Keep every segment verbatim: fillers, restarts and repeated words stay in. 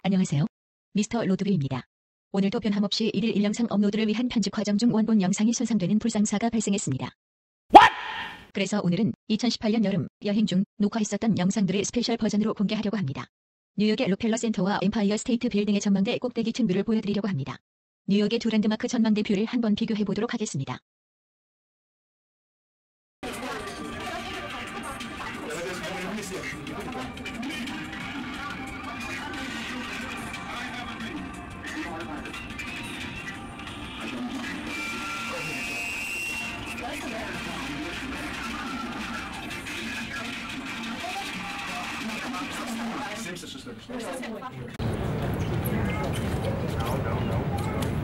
안녕하세요. 미스터 로드뷰입니다. 오늘도 변함없이 일일 일 영상 업로드를 위한 편집 과정 중 원본 영상이 손상되는 불상사가 발생했습니다. What? 그래서 오늘은 이천십팔 년 여름 여행 중 녹화했었던 영상들을 스페셜 버전으로 공개하려고 합니다. 뉴욕의 록펠러 센터와 엠파이어 스테이트 빌딩의 전망대 꼭대기층 뷰를 보여드리려고 합니다. 뉴욕의 두 랜드마크 전망대 뷰를 한번 비교해보도록 하겠습니다. No, no, no.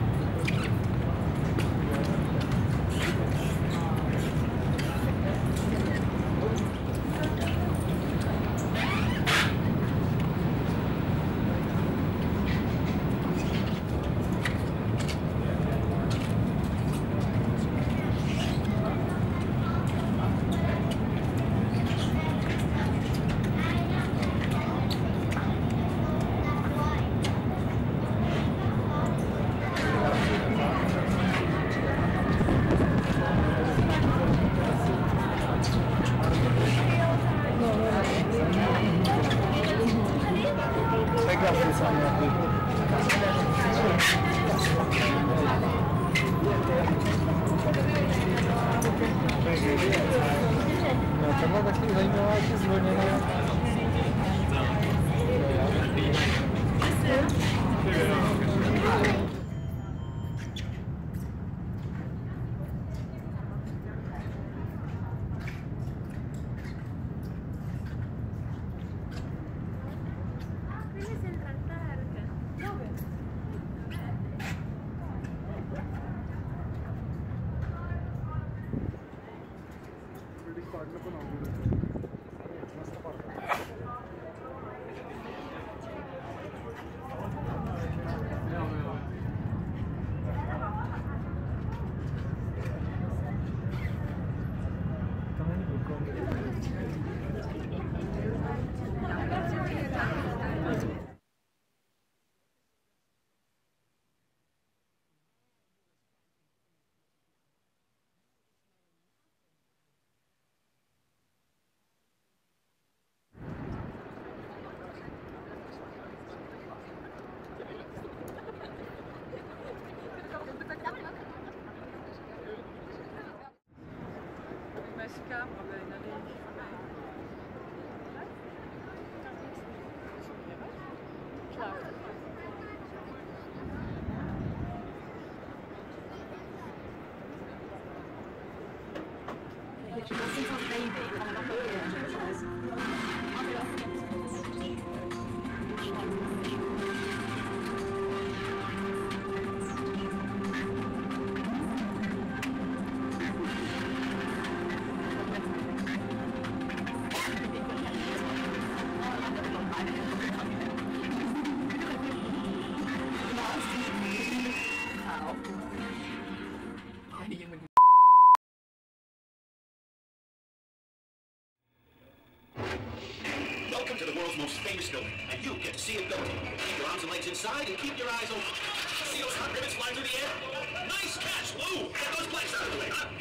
Welcome to the world's most famous building, and you get to see it built. Keep your arms and legs inside and keep your eyes open. See those hot rivets flying through the air? Nice catch, Lou! Get those planks out of the way, huh?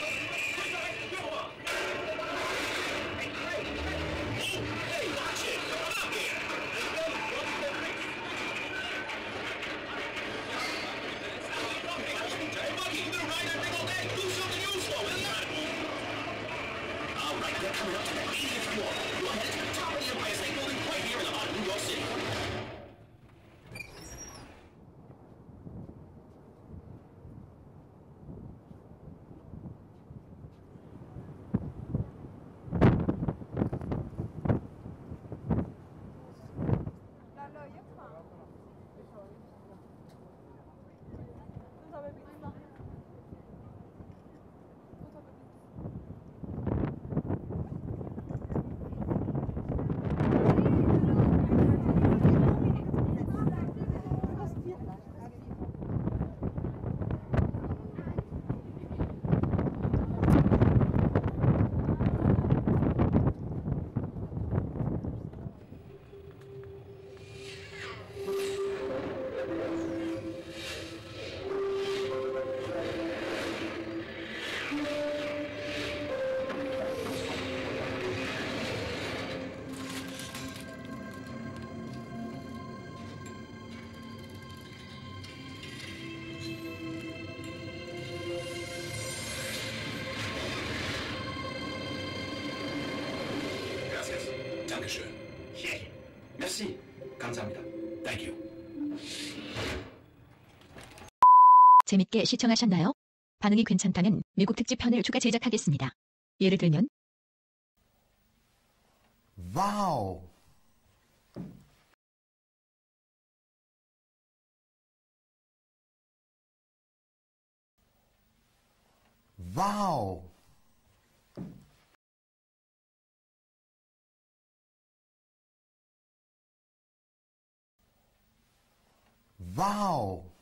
Hey, watch it! Come up here! Hey, Bucky, you've been riding that thing all day! Do something useful, will you? All right, they're coming up to that eightieth floor. Go ahead, it's the top of the Empire State Building right here in the heart of New York City. Dankeschön. Merci. 감사합니다. Thank you. 재밌게 시청하셨나요? 반응이 괜찮다면 미국 특집 편을 추가 제작하겠습니다. 예를 들면 와우. 와우. 와우.